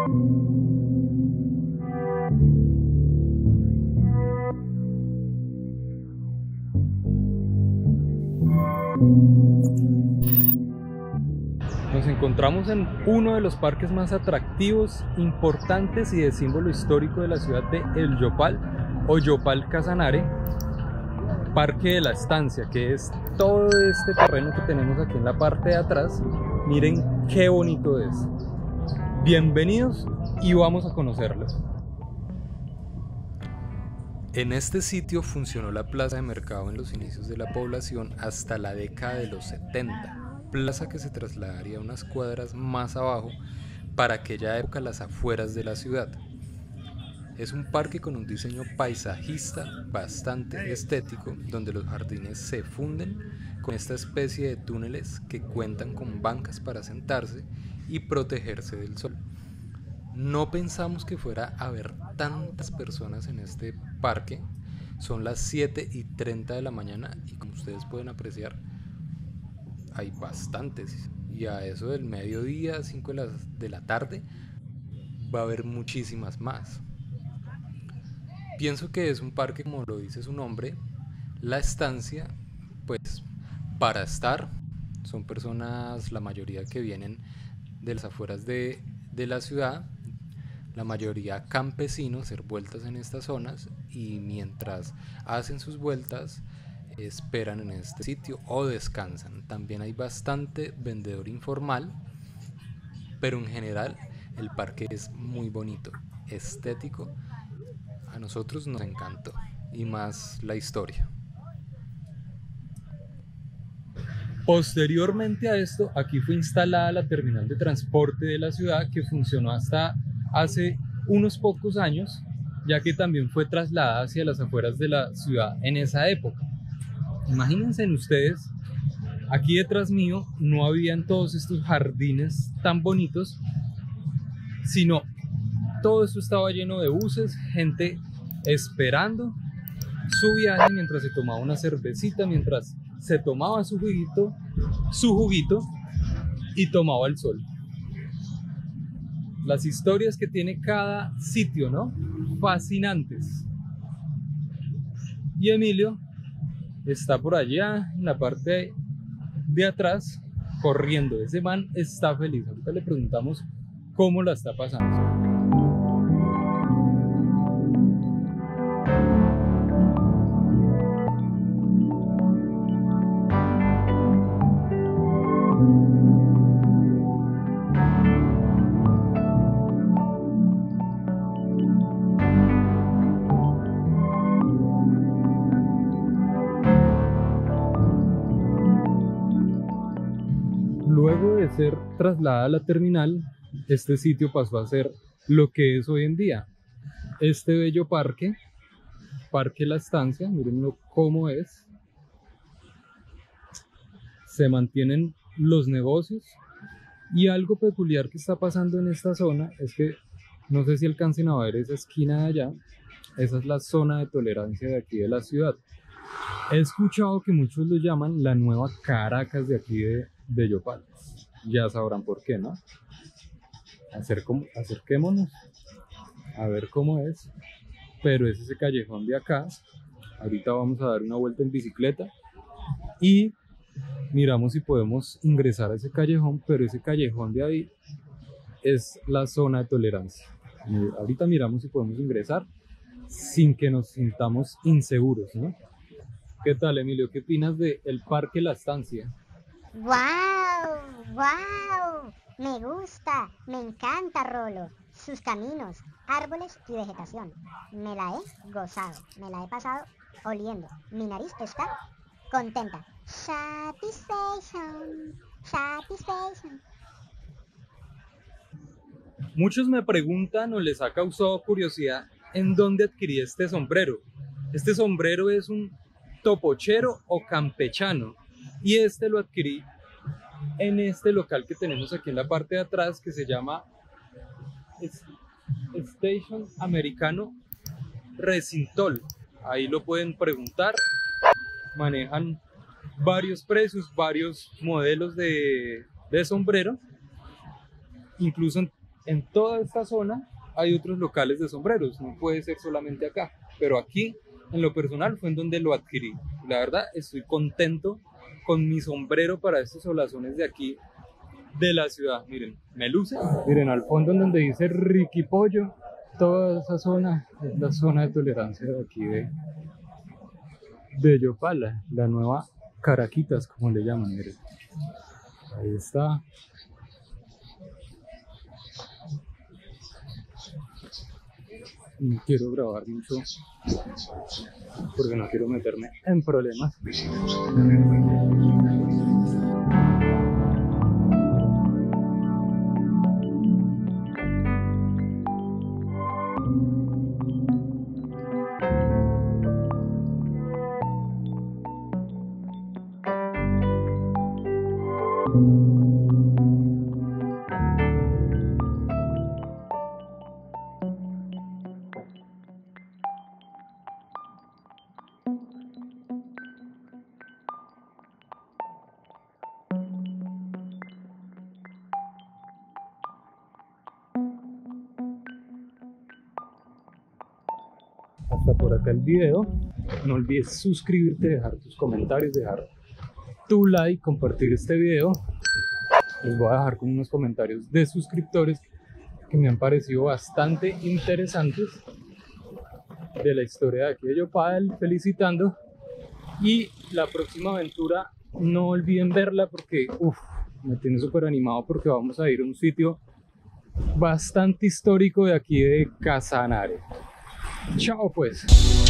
Nos encontramos en uno de los parques más atractivos, importantes y de símbolo histórico de la ciudad de El Yopal o Yopal Casanare, Parque de la Estancia, que es todo este terreno que tenemos aquí en la parte de atrás. Miren qué bonito es. Bienvenidos y vamos a conocerlo. En este sitio funcionó la plaza de mercado en los inicios de la población hasta la década de los 70. Plaza que se trasladaría unas cuadras más abajo, para aquella época las afueras de la ciudad. Es un parque con un diseño paisajista bastante estético, donde los jardines se funden con esta especie de túneles que cuentan con bancas para sentarse y protegerse del sol. No pensamos que fuera a haber tantas personas en este parque. Son las 7:30 de la mañana y, como ustedes pueden apreciar, hay bastantes, y a eso del mediodía, 5 de la tarde, va a haber muchísimas más. Pienso que es un parque, como lo dice su nombre, la estancia, pues para estar. Son personas, la mayoría que vienen de las afueras de la ciudad, la mayoría campesinos, hacer vueltas en estas zonas, y mientras hacen sus vueltas esperan en este sitio o descansan. También hay bastante vendedor informal, pero en general el parque es muy bonito, estético. A nosotros nos encantó, y más la historia. Posteriormente a esto, aquí fue instalada la terminal de transporte de la ciudad, que funcionó hasta hace unos pocos años, ya que también fue trasladada hacia las afueras de la ciudad en esa época. Imagínense ustedes, aquí detrás mío no habían todos estos jardines tan bonitos, sino todo esto estaba lleno de buses, gente esperando su viaje mientras se tomaba una cervecita, mientras se tomaba su juguito y tomaba el sol. Las historias que tiene cada sitio, ¿no? Fascinantes. Y Emilio está por allá en la parte de atrás corriendo. Ese man está feliz. Ahorita le preguntamos cómo la está pasando. Luego de ser trasladada a la terminal, este sitio pasó a ser lo que es hoy en día. Este bello parque, Parque La Estancia, mirenlo cómo es. Se mantienen los negocios, y algo peculiar que está pasando en esta zona es que, no sé si alcancen a ver esa esquina de allá, esa es la zona de tolerancia de aquí de la ciudad. He escuchado que muchos lo llaman la nueva Caracas de aquí de Yopal. Ya sabrán por qué, ¿no? Acerquémonos a ver cómo es. Pero es ese callejón de acá. Ahorita vamos a dar una vuelta en bicicleta y miramos si podemos ingresar a ese callejón, pero ese callejón de ahí es la zona de tolerancia. Ahorita miramos si podemos ingresar sin que nos sintamos inseguros, ¿no? ¿Qué tal, Emilio? ¿Qué opinas del Parque La Estancia? ¡Wow! ¡Wow! Me gusta, me encanta, Rolo. Sus caminos, árboles y vegetación. Me la he gozado, me la he pasado oliendo. Mi nariz está contenta. Satisfaction, satisfaction. Muchos me preguntan o les ha causado curiosidad en dónde adquirí este sombrero. Este sombrero es un topochero o campechano, y este lo adquirí en este local que tenemos aquí en la parte de atrás, que se llama Station Americano Recintol. Ahí lo pueden preguntar. Manejan varios precios, varios modelos de sombrero. Incluso en toda esta zona hay otros locales de sombreros, no puede ser solamente acá, pero aquí en lo personal fue en donde lo adquirí. La verdad estoy contento con mi sombrero para estos solazones de aquí de la ciudad. Miren, me luce. Miren, al fondo en donde dice Ricky Pollo, toda esa zona es la zona de tolerancia de aquí de Yopala, la nueva Caraquitas, como le llaman. Miren, ahí está. No quiero grabar mucho porque no quiero meterme en problemas. Hasta por acá el video. No olvides suscribirte, dejar tus comentarios, dejar tu like, compartir este video. Les voy a dejar con unos comentarios de suscriptores que me han parecido bastante interesantes de la historia de aquí de Yopal, felicitando. Y la próxima aventura no olviden verla porque me tiene súper animado, porque vamos a ir a un sitio bastante histórico de aquí de Casanare. Chao pues.